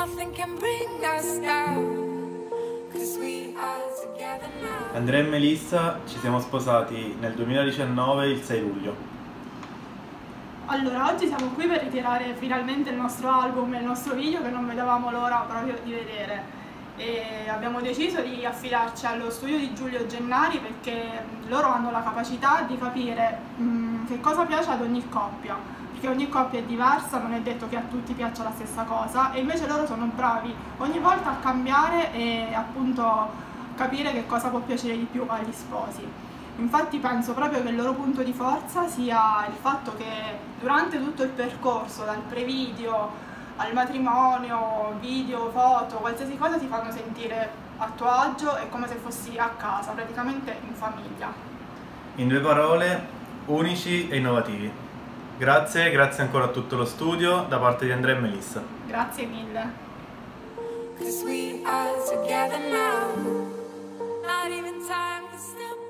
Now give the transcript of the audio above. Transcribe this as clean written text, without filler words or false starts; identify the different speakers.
Speaker 1: Andrea e Melissa ci siamo sposati nel 2019, il 6 luglio.
Speaker 2: Allora, oggi siamo qui per ritirare finalmente il nostro album e il nostro video che non vedevamo l'ora proprio di vedere. E abbiamo deciso di affidarci allo studio di Giulio Gennari perché loro hanno la capacità di capire che cosa piace ad ogni coppia, perché ogni coppia è diversa, non è detto che a tutti piaccia la stessa cosa, e invece loro sono bravi ogni volta a cambiare e appunto capire che cosa può piacere di più agli sposi. Infatti penso proprio che il loro punto di forza sia il fatto che durante tutto il percorso, dal pre-video al matrimonio, video, foto, qualsiasi cosa, ti fanno sentire a tuo agio e come se fossi a casa, praticamente in famiglia.
Speaker 1: In due parole, unici e innovativi. Grazie ancora a tutto lo studio da parte di Andrea e Melissa.
Speaker 2: Grazie mille.
Speaker 3: Cause we are together now. Not even time to stop.